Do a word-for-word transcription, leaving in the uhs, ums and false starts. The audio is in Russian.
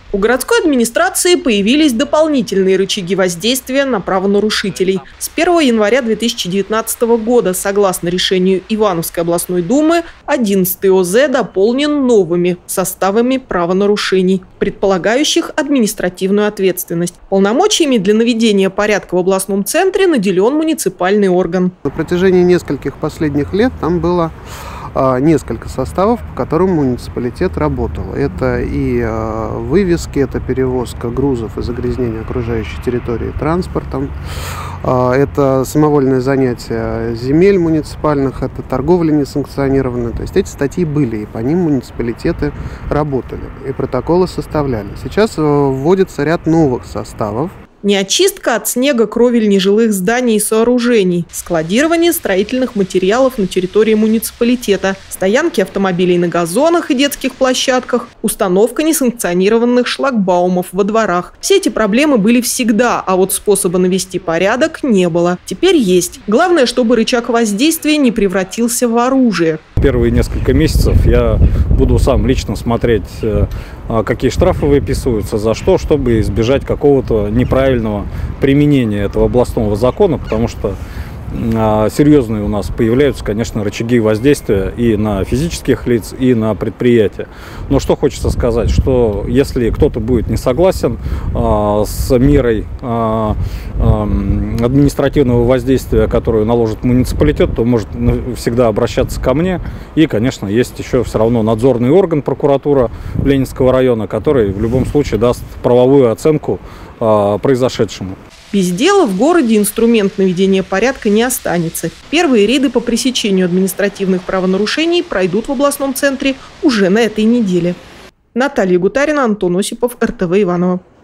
У городской администрации появились дополнительные рычаги воздействия на правонарушителей. С первого января две тысячи девятнадцатого года, согласно решению Ивановской областной думы, одиннадцатый О З дополнен новыми составами правонарушений, предполагающих административную ответственность. Полномочиями для наведения порядка в областном центре наделен муниципальный орган. На протяжении нескольких последних лет там было несколько составов, по которым муниципалитет работал. Это и вывески, это перевозка грузов и загрязнение окружающей территории транспортом, это самовольное занятие земель муниципальных, это торговля несанкционированная. То есть эти статьи были, и по ним муниципалитеты работали, и протоколы составляли. Сейчас вводится ряд новых составов. Не очистка от снега кровель нежилых зданий и сооружений, складирование строительных материалов на территории муниципалитета, стоянки автомобилей на газонах и детских площадках, установка несанкционированных шлагбаумов во дворах. Все эти проблемы были всегда, а вот способа навести порядок не было. Теперь есть. Главное, чтобы рычаг воздействия не превратился в оружие. Первые несколько месяцев я буду сам лично смотреть, какие штрафы выписываются, за что, чтобы избежать какого-то неправильного применения этого областного закона, потому что серьезные у нас появляются, конечно, рычаги воздействия и на физических лиц, и на предприятия. Но что хочется сказать, что если кто-то будет не согласен э, с мерой э, э, административного воздействия, которую наложит муниципалитет, то может всегда обращаться ко мне. И, конечно, есть еще все равно надзорный орган, прокуратура Ленинского района, который в любом случае даст правовую оценку э, произошедшему. Без дела в городе инструмент наведения порядка не останется. Первые рейды по пресечению административных правонарушений пройдут в областном центре уже на этой неделе. Наталья Гутарина, Антон Осипов, Эр Тэ Вэ Иваново.